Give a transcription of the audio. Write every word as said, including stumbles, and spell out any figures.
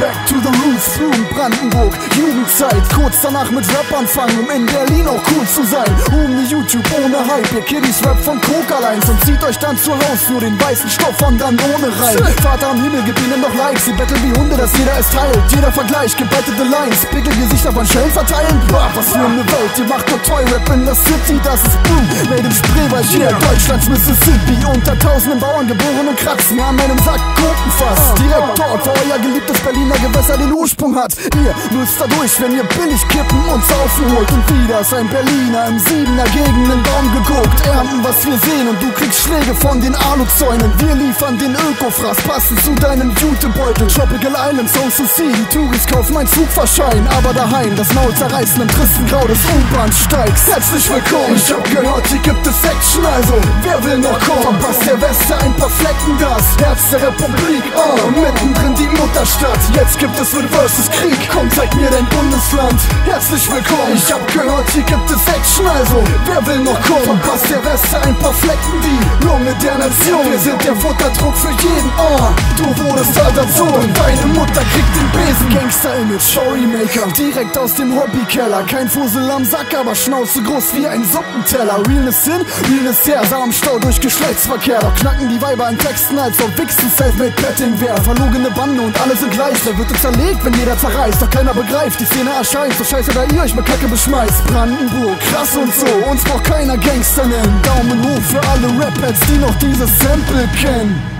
Back to the roots, Blumen, Brandenburg, Jugendzeit. Kurz danach mit Rap anfangen, um in Berlin auch cool zu sein. Ohne YouTube, ohne Hype, ihr Kiddies Rap von Coca Lines und zieht euch dann zu Haus nur den weißen Stoff von Danone rein. Vater am Himmel, gib ihnen noch Likes, sie betteln wie Hunde, dass jeder es teilt. Jeder Vergleich, gebettete Lines, Pickelgesichter von Schellen verteilen. Boah, was für eine Welt, ihr macht nur Toy-Rap in der City, das ist Boom. Made im Spreewald, hier, Deutschlands Mississippi. Unter tausenden Bauern geboren und kratzen an meinem Sack Gurkenfass. Direkt dort, wo euer geliebtes Berliner Gewässer den Ursprung hat. Ihr müsst da durch, wenn ihr billig kippen und saufen holt. Und wieder ist ein Berliner im Siebener gegen den Baum geguckt. Ernten, was wir sehen und du kriegst Schläge von den Aluzäunen. Wir liefern den Ökofraß, passend zu deinem Jutebeutel. Tropical Island, Social Sea, die Touris kaufen ein Zugverschein. Aber daheim, das Maul zerreißen im tristen Grau des U-Bahn-Steigs. Herzlich willkommen, ich hab gehört, hier gibt es Action, also wer will noch kommen? Verpasst der Weste ein paar Flecken, das Herz der Republik, oh, mittendrin die Mutterstadt. Jetzt gibt es Wild versus Krieg, komm zeig mir dein Bundesland. Herzlich willkommen, ich hab gehört, hier gibt es Action, also wer will noch kommen? Verpasst der Weste ein paar Flecken, die Lunge der Nation. Wir sind der Futterdruck für jeden, oh, du wurdest alter Sohn. Deine Mutter kriegt den Besen, Gangster-Image, Storymaker, direkt aus dem Hobbykeller. Kein Fusel am Sack, aber Schnauze groß wie ein Suppenteller. Realness hin, Realness her, sah am Stau durch Geschlechtsverkehr. Doch knacken die Weiber an Texten, als ob Wichsen Selfmade Petting wär. Verlogene Bande und alle sind gleich, wer wird zerlegt, wenn jeder zerreißt. Doch keiner begreift, die Szene erscheint, so scheiße, da ihr euch mit Kacke beschmeißt. Brandenburg, krass und so, uns braucht keiner Gangster nennen. Daumen hoch für alle Rap-Heads, die noch dieses Sample kennen.